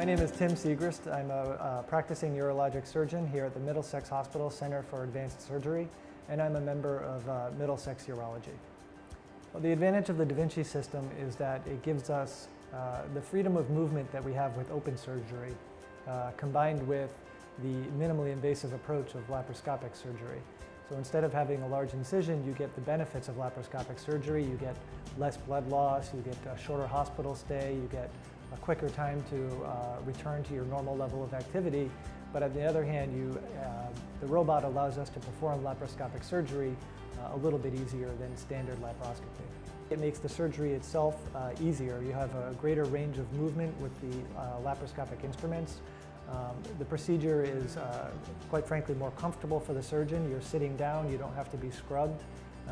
My name is Tim Siegrist. I'm a practicing urologic surgeon here at the Middlesex Hospital Center for Advanced Surgery, and I'm a member of Middlesex Urology. Well, the advantage of the Da Vinci system is that it gives us the freedom of movement that we have with open surgery, combined with the minimally invasive approach of laparoscopic surgery. So instead of having a large incision, you get the benefits of laparoscopic surgery. You get less blood loss, you get a shorter hospital stay, you get a quicker time to return to your normal level of activity. But on the other hand, the robot allows us to perform laparoscopic surgery a little bit easier than standard laparoscopy. It makes the surgery itself easier. You have a greater range of movement with the laparoscopic instruments. The procedure is, quite frankly, more comfortable for the surgeon. You're sitting down, you don't have to be scrubbed.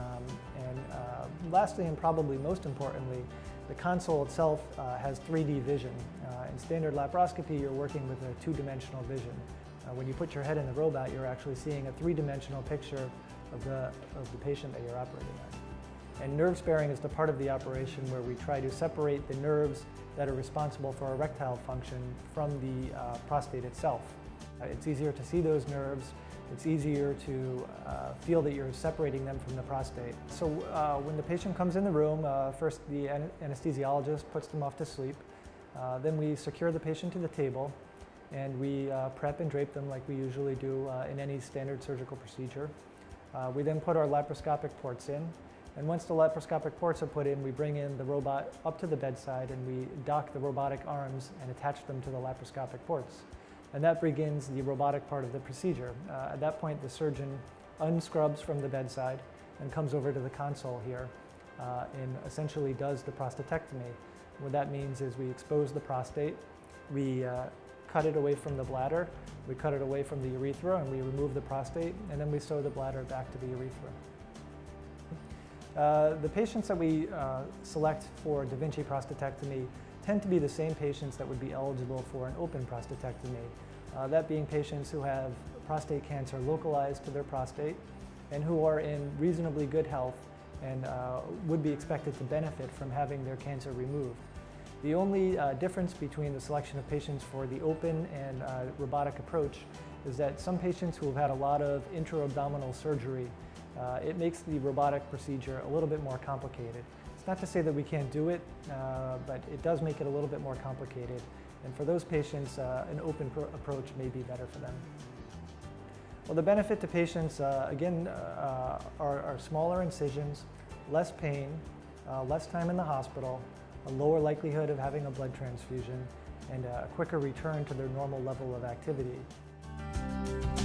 Lastly, and probably most importantly, the console itself has 3D vision. In standard laparoscopy, you're working with a two-dimensional vision. When you put your head in the robot, you're actually seeing a three-dimensional picture of the patient that you're operating on. And nerve sparing is the part of the operation where we try to separate the nerves that are responsible for erectile function from the prostate itself. It's easier to see those nerves. It's easier to feel that you're separating them from the prostate. So when the patient comes in the room, first the anesthesiologist puts them off to sleep. Then we secure the patient to the table and we prep and drape them like we usually do in any standard surgical procedure. We then put our laparoscopic ports in. And once the laparoscopic ports are put in, we bring in the robot up to the bedside and we dock the robotic arms and attach them to the laparoscopic ports. And that begins the robotic part of the procedure. At that point, the surgeon unscrubs from the bedside and comes over to the console here and essentially does the prostatectomy. What that means is we expose the prostate, we cut it away from the bladder, we cut it away from the urethra, and we remove the prostate, and then we sew the bladder back to the urethra. The patients that we select for Da Vinci prostatectomy tend to be the same patients that would be eligible for an open prostatectomy. That being patients who have prostate cancer localized to their prostate and who are in reasonably good health and would be expected to benefit from having their cancer removed. The only difference between the selection of patients for the open and robotic approach is that some patients who have had a lot of intra-abdominal surgery, it makes the robotic procedure a little bit more complicated. It's not to say that we can't do it, but it does make it a little bit more complicated. And for those patients, an open approach may be better for them. Well, the benefit to patients, again, are smaller incisions, less pain, less time in the hospital, a lower likelihood of having a blood transfusion, and a quicker return to their normal level of activity.